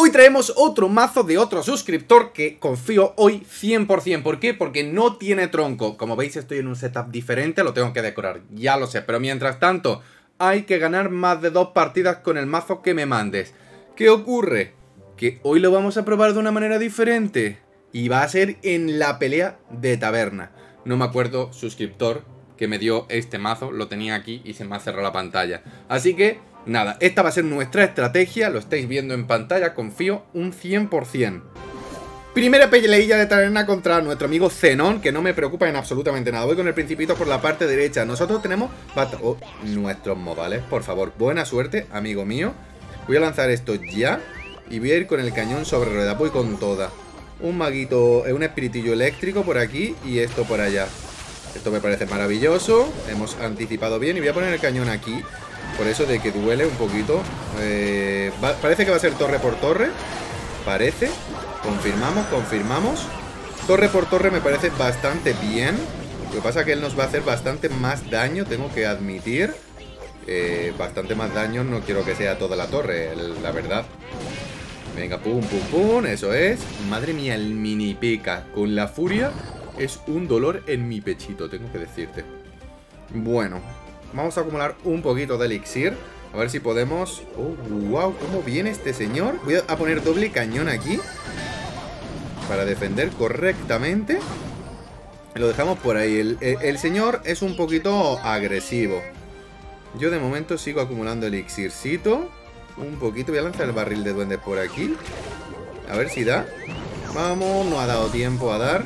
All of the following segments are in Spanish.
Hoy traemos otro mazo de otro suscriptor que confío hoy 100%. ¿Por qué? Porque no tiene tronco. Como veis, estoy en un setup diferente, lo tengo que decorar, ya lo sé. Pero mientras tanto, hay que ganar más de 2 partidas con el mazo que me mandes. ¿Qué ocurre? Que hoy lo vamos a probar de una manera diferente. Y va a ser en la pelea de taberna. No me acuerdo, suscriptor, que me dio este mazo. Lo tenía aquí y se me ha cerrado la pantalla. Así que... nada, esta va a ser nuestra estrategia, lo estáis viendo en pantalla, confío un 100%. Primera peleilla de taberna contra nuestro amigo Zenon, que no me preocupa en absolutamente nada. Voy con el Principito por la parte derecha. Nosotros tenemos nuestros modales, por favor. Buena suerte, amigo mío. Voy a lanzar esto ya y voy a ir con el cañón sobre ruedas. Voy con toda. Un maguito, un espiritillo eléctrico por aquí y esto por allá. Esto me parece maravilloso. Hemos anticipado bien y voy a poner el cañón aquí. Por eso de que duele un poquito. Parece que va a ser torre por torre. Parece. Confirmamos. Torre por torre me parece bastante bien. Lo que pasa es que él nos va a hacer bastante más daño, tengo que admitir. Bastante más daño, no quiero que sea toda la torre, la verdad. Venga, pum, eso es. Madre mía, el mini P.E.K.K.A. con la furia es un dolor en mi pechito, tengo que decirte. Bueno, vamos a acumular un poquito de elixir. A ver si podemos... ¡Oh, wow! ¿Cómo viene este señor? Voy a poner doble cañón aquí para defender correctamente. Lo dejamos por ahí. El señor es un poquito agresivo. Yo de momento sigo acumulando elixircito. Un poquito. Voy a lanzar el barril de duendes por aquí. A ver si da. Vamos, no ha dado tiempo a dar.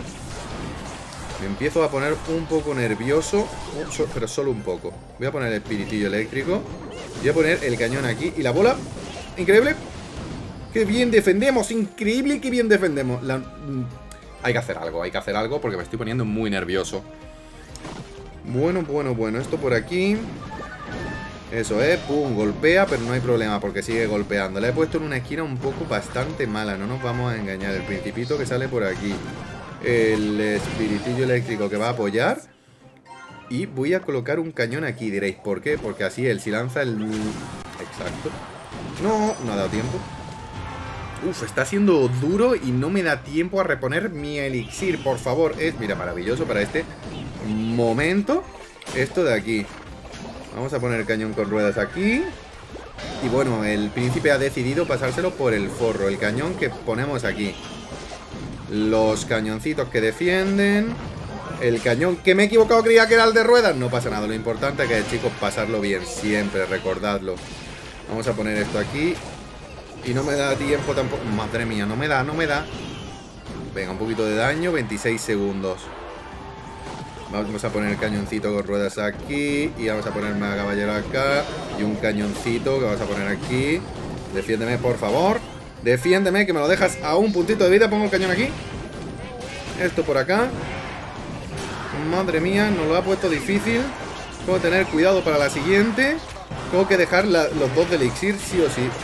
Me empiezo a poner un poco nervioso, pero solo un poco. Voy a poner el espiritillo eléctrico. Voy a poner el cañón aquí. Y la bola, increíble. ¡Qué bien defendemos! Increíble, qué bien defendemos. Hay que hacer algo porque me estoy poniendo muy nervioso. Bueno. Esto por aquí. Eso es, pum, golpea, pero no hay problema porque sigue golpeando. Le he puesto en una esquina un poco bastante mala, no nos vamos a engañar. El Principito que sale por aquí. El espiritillo eléctrico que va a apoyar. Y voy a colocar un cañón aquí, diréis, ¿por qué? Porque así él, si lanza el... Exacto. No ha dado tiempo. Uf, está siendo duro y no me da tiempo a reponer mi elixir, por favor. Mira, maravilloso para este momento. Esto de aquí. Vamos a poner el cañón con ruedas aquí. Y bueno, el príncipe ha decidido pasárselo por el forro. El cañón que ponemos aquí. Los cañoncitos que defienden. El cañón que me he equivocado, creía que era el de ruedas. No pasa nada, lo importante es que, chicos, pasarlo bien. Siempre, recordadlo. Vamos a poner esto aquí. Y no me da tiempo tampoco. Madre mía, no me da. Venga, un poquito de daño, 26 segundos. Vamos a poner el cañoncito con ruedas aquí. Y vamos a ponerme a caballero acá. Y un cañoncito que vamos a poner aquí. Defiéndeme, por favor. Defiéndeme, que me lo dejas a un puntito de vida. Pongo el cañón aquí. Esto por acá. Madre mía, nos lo ha puesto difícil. Tengo que tener cuidado para la siguiente. Tengo que dejar los 2 de elixir, sí o sí.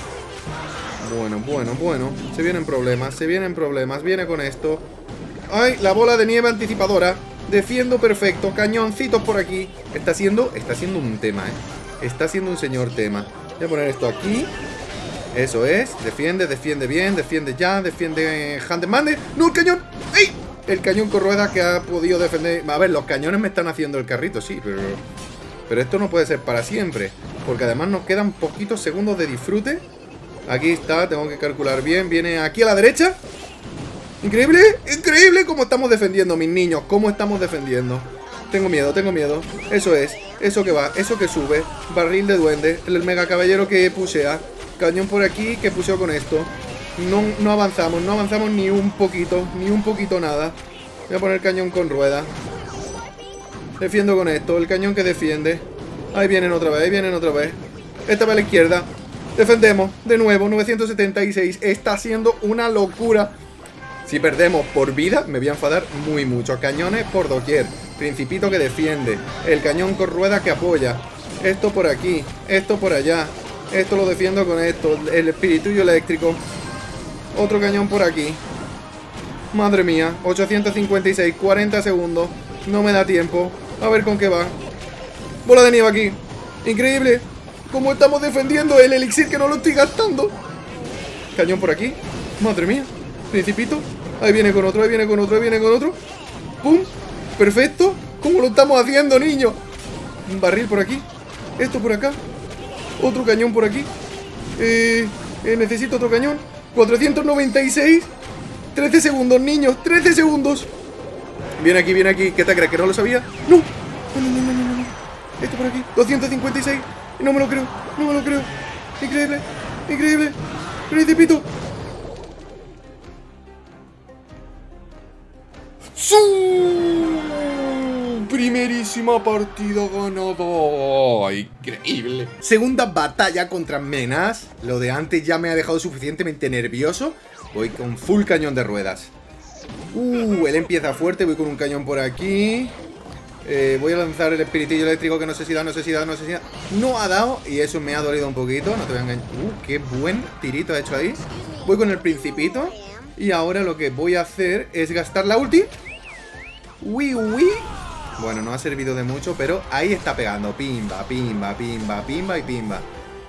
Bueno. Se vienen problemas. Viene con esto. ¡Ay! La bola de nieve anticipadora. Defiendo perfecto. Cañoncitos por aquí. Está siendo un tema, Está siendo un señor tema. Voy a poner esto aquí. Eso es. Defiende bien. Defiende ya. Defiende Handemande. ¡No, el cañón! ¡Ey! El cañón con ruedas que ha podido defender. A ver, los cañones me están haciendo el carrito, sí, pero esto no puede ser para siempre. Porque además nos quedan poquitos segundos de disfrute. Aquí está, tengo que calcular bien. Viene aquí a la derecha. Increíble cómo estamos defendiendo, mis niños. Cómo estamos defendiendo. Tengo miedo. Eso es, eso que va, eso que sube. Barril de duende, el mega caballero que pusea. Cañón por aquí que puseo con esto. No avanzamos ni un poquito nada. Voy a poner el cañón con rueda. Defiendo con esto, el cañón que defiende. Ahí vienen otra vez. Esta va a la izquierda. Defendemos, de nuevo, 976. Está siendo una locura. Si perdemos por vida, me voy a enfadar muy mucho. Cañones por doquier. Principito que defiende. El cañón con rueda que apoya. Esto por aquí, esto por allá. Esto lo defiendo con esto. El espiritillo eléctrico. Otro cañón por aquí. Madre mía, 856, 40 segundos. No me da tiempo. A ver con qué va. Bola de nieve aquí. Increíble. Cómo estamos defendiendo el elixir que no lo estoy gastando. Cañón por aquí. Madre mía. Principito. Ahí viene con otro, ahí viene con otro, ahí viene con otro. ¡Pum! Perfecto. ¿Cómo lo estamos haciendo, niño? Un barril por aquí. Esto por acá. Otro cañón por aquí. Necesito otro cañón. 496. 13 segundos, niños. 13 segundos. Viene aquí, viene aquí. ¿Qué te crees? ¿Que no lo sabía? ¡No! No, no, no, no, no, no. Esto por aquí. 256. No me lo creo. No me lo creo. Increíble. Increíble. Principito. ¡Su! Primerísima partida ganada. Increíble. Segunda batalla contra Menas. Lo de antes ya me ha dejado suficientemente nervioso. Voy con full cañón de ruedas. Él empieza fuerte. Voy con un cañón por aquí. Voy a lanzar el espiritillo eléctrico que no sé si da, no sé si da, no sé si da. No ha dado y eso me ha dolido un poquito. No te voy a engañar. Qué buen tirito ha hecho ahí. Voy con el principito. Y ahora lo que voy a hacer es gastar la ulti. Uy. Bueno, no ha servido de mucho, pero ahí está pegando. Pimba, pimba, pimba, pimba y pimba.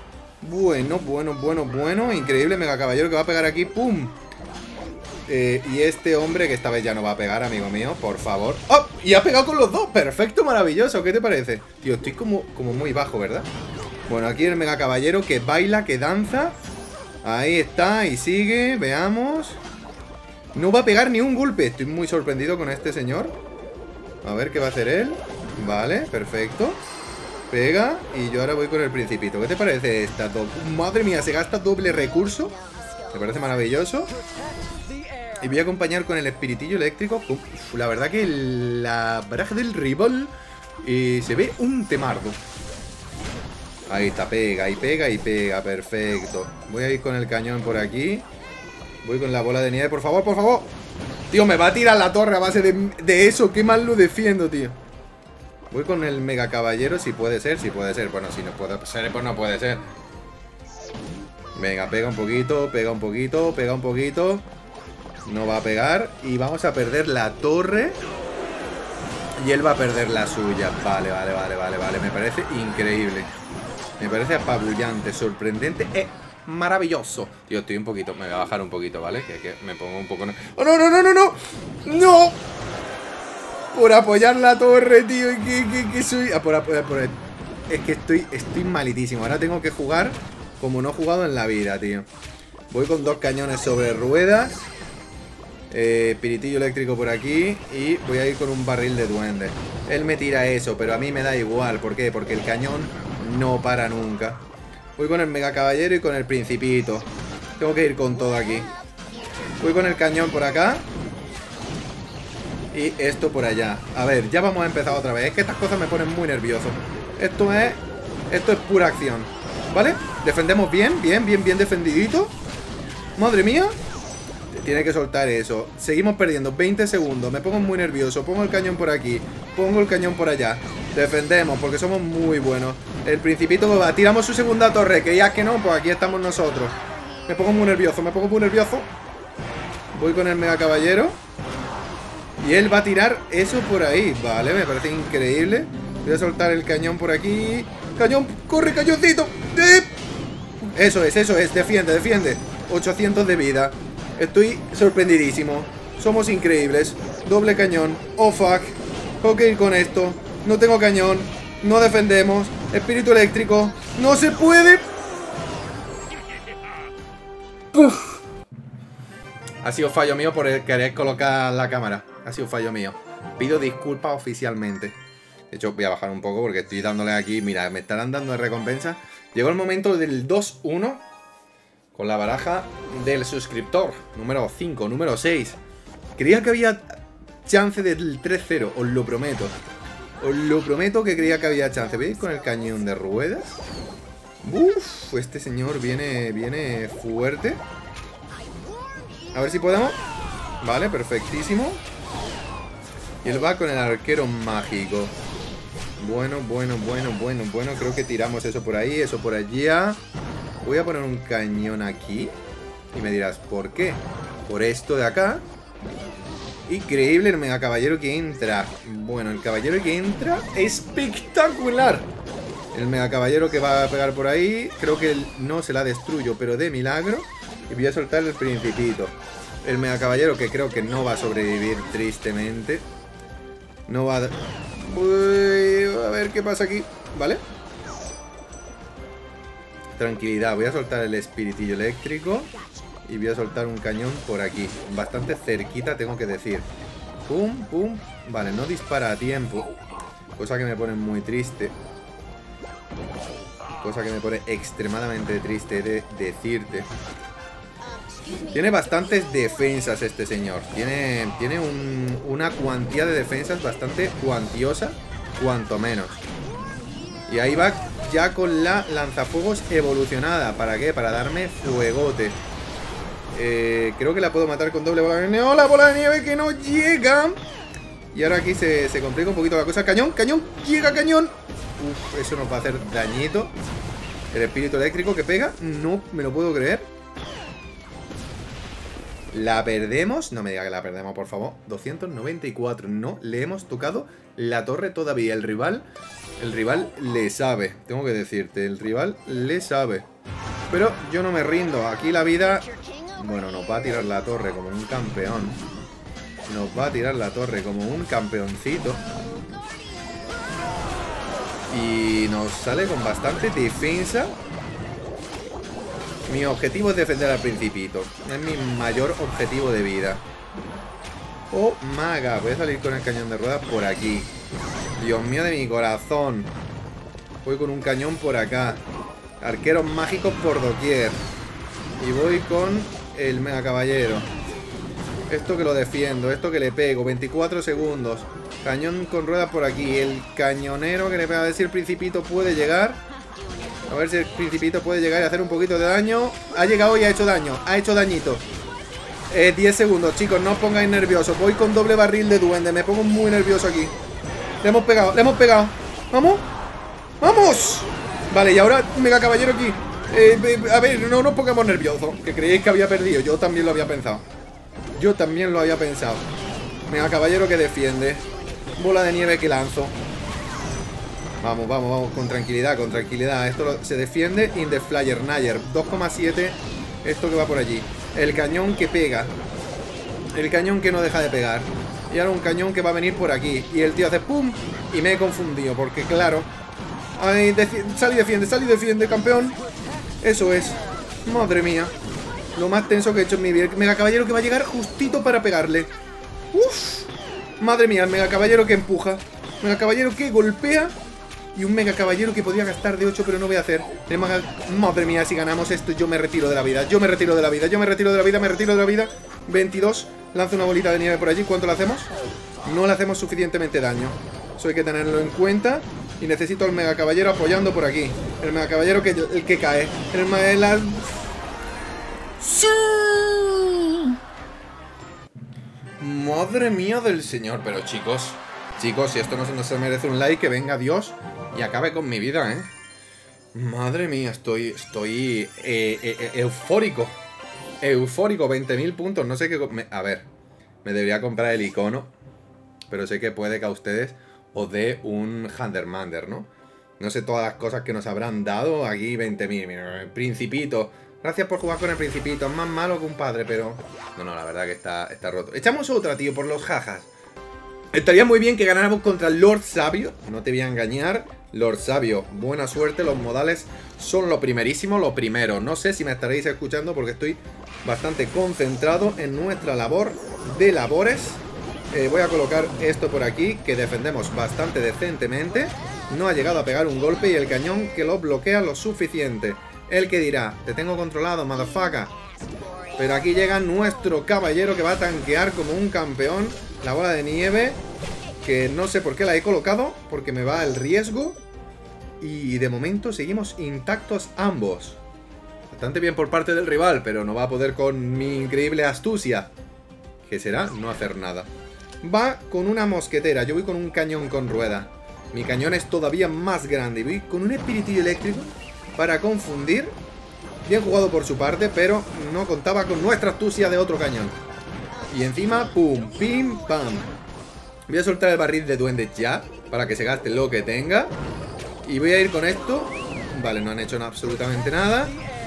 Bueno. Increíble, mega caballero que va a pegar aquí. ¡Pum! Y este hombre que esta vez ya no va a pegar, amigo mío, por favor. ¡Oh! Y ha pegado con los dos. Perfecto, maravilloso. ¿Qué te parece? Tío, estoy como muy bajo, ¿verdad? Bueno, aquí el mega caballero que baila, que danza. Ahí está, y sigue. Veamos. No va a pegar ni un golpe. Estoy muy sorprendido con este señor. A ver qué va a hacer él. Vale, perfecto. Pega, y yo ahora voy con el principito. ¿Qué te parece esta? Madre mía, se gasta doble recurso. Me parece maravilloso. Y voy a acompañar con el espiritillo eléctrico. Uf, la verdad que la baraja del rival se ve un temardo. Ahí está, pega y pega y pega. Perfecto. Voy a ir con el cañón por aquí. Voy con la bola de nieve, por favor, por favor. Tío, me va a tirar la torre a base de eso. Qué mal lo defiendo, tío. Voy con el mega caballero, si puede ser, si puede ser. Bueno, si no puede ser, pues no puede ser. Venga, pega un poquito, pega un poquito, pega un poquito. No va a pegar. Y vamos a perder la torre. Y él va a perder la suya. Vale. Me parece increíble. Me parece apabullante, sorprendente. Maravilloso. Tío, estoy un poquito. Me voy a bajar un poquito, ¿vale? Que me pongo un poco. ¡Oh, no! ¡No! Por apoyar la torre, tío. ¿Qué soy? Es que estoy malitísimo. Ahora tengo que jugar como no he jugado en la vida, tío. Voy con dos cañones sobre ruedas. Piritillo eléctrico por aquí. Y voy a ir con un barril de duende. Él me tira eso, pero a mí me da igual. ¿Por qué? Porque el cañón no para nunca. Voy con el mega caballero y con el principito. Tengo que ir con todo aquí. Voy con el cañón por acá. Y esto por allá. A ver, ya vamos a empezar otra vez. Es que estas cosas me ponen muy nervioso. Esto es pura acción. ¿Vale? Defendemos bien defendidito. Madre mía. Tiene que soltar eso. Seguimos perdiendo 20 segundos. Me pongo muy nervioso. Pongo el cañón por aquí. Pongo el cañón por allá. Defendemos porque somos muy buenos. El principito va. Tiramos su segunda torre. Que ya que no, pues aquí estamos nosotros. Me pongo muy nervioso. Voy con el mega caballero. Y él va a tirar eso por ahí. Vale, me parece increíble. Voy a soltar el cañón por aquí. Cañón, corre, cañoncito. Eso es, defiende. 800 de vida. Estoy sorprendidísimo. Somos increíbles. Doble cañón. Oh, fuck. Tengo que ir con esto. No tengo cañón. No defendemos. Espíritu eléctrico. No se puede. Uf. Ha sido fallo mío por querer colocar la cámara. Ha sido fallo mío. Pido disculpas oficialmente. De hecho, voy a bajar un poco porque estoy dándole aquí. Mira, me estarán dando de recompensa. Llegó el momento del 2-1. Con la baraja del suscriptor. Número 5, número 6. Creía que había chance del 3-0. Os lo prometo. Os lo prometo que creía que había chance. ¿Veis con el cañón de ruedas? Uff, este señor viene fuerte. A ver si podemos. Vale, perfectísimo. Y él va con el arquero mágico. Bueno. Creo que tiramos eso por ahí, eso por allá. Voy a poner un cañón aquí. Y me dirás, ¿por qué? Por esto de acá. Increíble el mega caballero que entra. Bueno, el caballero que entra, espectacular. El mega caballero que va a pegar por ahí. Creo que no se la destruyo, pero de milagro. Y voy a soltar el principito. El mega caballero que creo que no va a sobrevivir, tristemente. No va a... Uy, a ver qué pasa aquí. ¿Vale? Tranquilidad, voy a soltar el espiritillo eléctrico. Y voy a soltar un cañón por aquí. Bastante cerquita, tengo que decir. Pum, pum. Vale, no dispara a tiempo. Cosa que me pone muy triste. Cosa que me pone extremadamente triste de decirte. Tiene bastantes defensas este señor. Tiene una cuantía de defensas bastante cuantiosa, cuanto menos. Y ahí va ya con la lanzafuegos evolucionada. ¿Para qué? Para darme fuegote. Creo que la puedo matar con doble bola de nieve. ¡Oh, la bola de nieve que no llega! Y ahora aquí se complica un poquito la cosa. ¡Cañón! ¡Cañón! ¡Llega cañón! Uf, eso nos va a hacer dañito. El espíritu eléctrico que pega. No me lo puedo creer. ¿La perdemos? No me diga que la perdemos, por favor. 294. No le hemos tocado la torre todavía. El rival le sabe. Tengo que decirte, el rival le sabe. Pero yo no me rindo. Aquí la vida... Bueno, nos va a tirar la torre como un campeón. Nos va a tirar la torre como un campeoncito. Y nos sale con bastante defensa. Mi objetivo es defender al principito. Es mi mayor objetivo de vida. Oh, maga. Voy a salir con el cañón de ruedas por aquí. Dios mío de mi corazón. Voy con un cañón por acá. Arqueros mágicos por doquier. Y voy con el mega caballero. Esto que lo defiendo. Esto que le pego. 24 segundos. Cañón con ruedas por aquí. El cañonero que le pega. A ver si el principito puede llegar. A ver si el principito puede llegar y hacer un poquito de daño. Ha llegado y ha hecho daño. Ha hecho dañito. 10 segundos, chicos. No os pongáis nerviosos. Voy con doble barril de duende. Me pongo muy nervioso aquí. Le hemos pegado. Le hemos pegado. ¿Vamos? ¡Vamos! Vale, y ahora mega caballero aquí. A ver, no nos pongamos nerviosos. Que creéis que había perdido. Yo también lo había pensado. Yo también lo había pensado. Mega caballero que defiende. Bola de nieve que lanzo. Vamos, vamos, vamos. Con tranquilidad, con tranquilidad. Esto se defiende. In the flyer, Nayer. 2,7. Esto que va por allí. El cañón que pega. El cañón que no deja de pegar. Y ahora un cañón que va a venir por aquí. Y el tío hace pum. Y me he confundido. Porque claro. Ay, sal y defiende, campeón. Eso es. Madre mía. Lo más tenso que he hecho en mi vida. El mega caballero que va a llegar justito para pegarle. Uf. Madre mía, el mega caballero que empuja. Mega caballero que golpea. Y un mega caballero que podría gastar de 8, pero no voy a hacer. Madre mía, si ganamos esto, yo me retiro de la vida. Yo me retiro de la vida. Yo me retiro de la vida. Me retiro de la vida. 22. Lanza una bolita de nieve por allí. ¿Cuánto le hacemos? No le hacemos suficientemente daño. Eso hay que tenerlo en cuenta. Y necesito al mega caballero apoyando por aquí. El mega caballero que el que cae. ¡Sí! Madre mía del señor. Pero chicos, si esto no se merece un like, que venga Dios y acabe con mi vida, ¿eh? Madre mía, estoy eufórico. Eufórico, 20.000 puntos. No sé qué... A ver, me debería comprar el icono, pero sé que puede que a ustedes os dé un Handermander, ¿no? No sé todas las cosas que nos habrán dado aquí. 20.000, mira, el principito. Gracias por jugar con el principito. Es más malo que un padre, pero... No, la verdad que está roto. Echamos otra, tío, por los jajas. Estaría muy bien que ganáramos contra Lord Sabio. No te voy a engañar. Lord Sabio, buena suerte. Los modales son lo primerísimo, lo primero. No sé si me estaréis escuchando porque estoy bastante concentrado en nuestra labor de labores. Voy a colocar esto por aquí, que defendemos bastante decentemente. No ha llegado a pegar un golpe y el cañón que lo bloquea lo suficiente. El que dirá, te tengo controlado, motherfucker. Pero aquí llega nuestro caballero que va a tanquear como un campeón. La bola de nieve, que no sé por qué la he colocado, porque me va el riesgo. Y de momento seguimos intactos ambos. Bastante bien por parte del rival, pero no va a poder con mi increíble astucia. ¿Qué será? No hacer nada. Va con una mosquetera, yo voy con un cañón con rueda. Mi cañón es todavía más grande. Voy con un espiritillo eléctrico para confundir. Bien jugado por su parte, pero no contaba con nuestra astucia de otro cañón. Y encima, pum, pim, pam. Voy a soltar el barril de duendes ya, para que se gaste lo que tenga. Y voy a ir con esto. Vale, no han hecho absolutamente nada.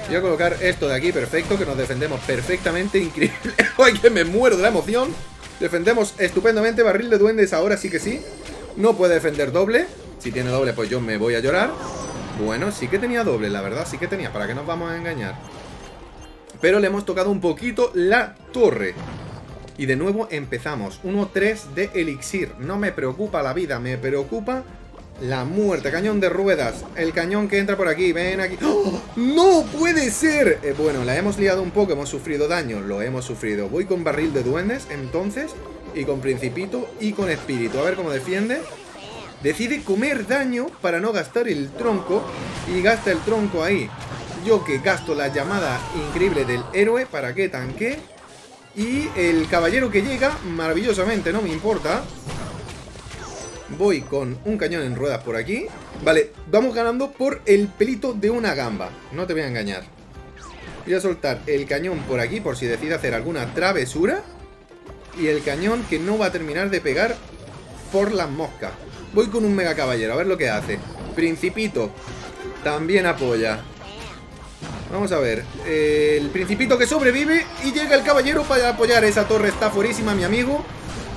Voy a colocar esto de aquí, perfecto, que nos defendemos perfectamente, increíble. ¡Ay, que me muero de la emoción! Defendemos estupendamente, barril de duendes, ahora sí que sí. No puede defender doble. Si tiene doble, pues yo me voy a llorar. Bueno, sí que tenía doble, la verdad, sí que tenía. ¿Para qué nos vamos a engañar? Pero le hemos tocado un poquito la torre. Y de nuevo empezamos. 1-3 de elixir. No me preocupa la vida, me preocupa la muerte. Cañón de ruedas. El cañón que entra por aquí. Ven aquí. ¡Oh! ¡No puede ser! Bueno, la hemos liado un poco. Hemos sufrido daño. Lo hemos sufrido. Voy con barril de duendes, entonces. Y con principito y con espíritu. A ver cómo defiende. Decide comer daño para no gastar el tronco. Y gasta el tronco ahí. Yo que gasto la llamada increíble del héroe para que tanque. Y el caballero que llega maravillosamente, no me importa. Voy con un cañón en ruedas por aquí. Vale, vamos ganando por el pelito de una gamba. No te voy a engañar. Voy a soltar el cañón por aquí por si decide hacer alguna travesura. Y el cañón que no va a terminar de pegar por las moscas. Voy con un mega caballero, a ver lo que hace. Principito también apoya. Vamos a ver. El principito que sobrevive y llega el caballero para apoyar. Esa torre está fuerísima, mi amigo.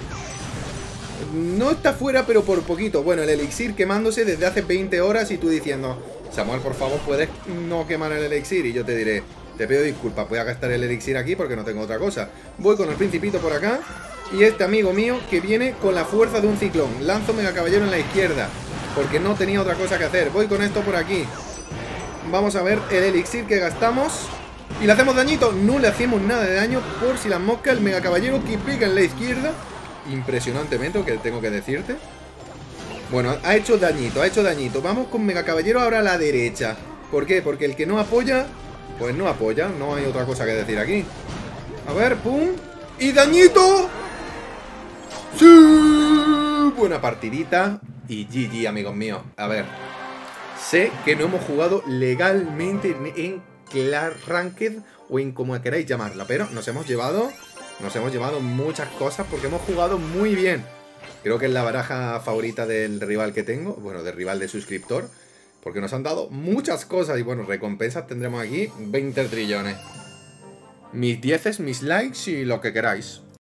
No está fuera, pero por poquito. Bueno, el elixir quemándose desde hace 20 horas y tú diciendo: Samuel, por favor, ¿puedes no quemar el elixir? Y yo te diré: te pido disculpas, voy a gastar el elixir aquí porque no tengo otra cosa. Voy con el principito por acá. Y este amigo mío que viene con la fuerza de un ciclón. Lanzo mega caballero en la izquierda porque no tenía otra cosa que hacer. Voy con esto por aquí. Vamos a ver el elixir que gastamos. Y le hacemos dañito. No le hacemos nada de daño por si las moscas. El mega caballero que pica en la izquierda. Impresionantemente, que tengo que decirte. Bueno, ha hecho dañito, ha hecho dañito. Vamos con mega caballero ahora a la derecha. ¿Por qué? Porque el que no apoya, pues no apoya. No hay otra cosa que decir aquí. A ver, pum. ¡Y dañito! ¡Sí! Buena partidita. Y GG, amigos míos. A ver. Sé que no hemos jugado legalmente en Clash Ranked o en como queráis llamarla, pero nos hemos llevado muchas cosas porque hemos jugado muy bien. Creo que es la baraja favorita del rival que tengo, bueno, del rival de suscriptor, porque nos han dado muchas cosas y bueno, recompensas tendremos aquí 20 trillones. Mis 10, mis likes y lo que queráis.